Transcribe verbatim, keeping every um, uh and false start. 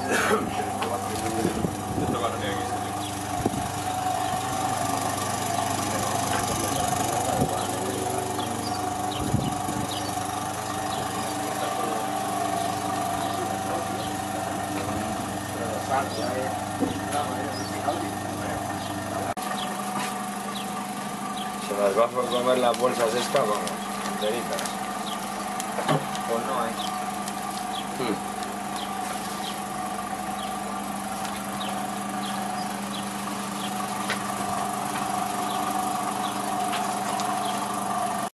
Se las va a comer las bolsas estas, vamos, enteritas. Pues no hay. Hmm.